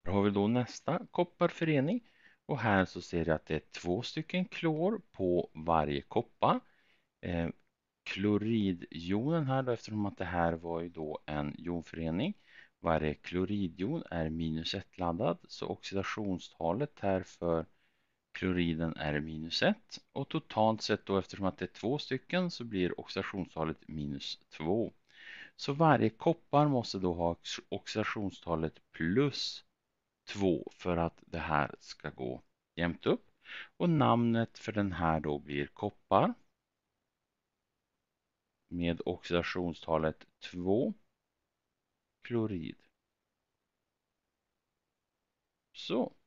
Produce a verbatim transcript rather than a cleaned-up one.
Då har vi då nästa kopparförening och här så ser jag att det är två stycken klor på varje koppar. Eh, kloridjonen här då, eftersom att det här var ju då en jonförening. Varje kloridjon är minus ett laddad, så oxidationstalet här för kloriden är minus ett, och totalt sett då, eftersom att det är två stycken, så blir oxidationstalet minus två. Så varje koppar måste då ha oxidationstalet plus två för att det här ska gå jämnt upp. Och namnet för den här då blir koppar med oxidationstalet två klorid. Så.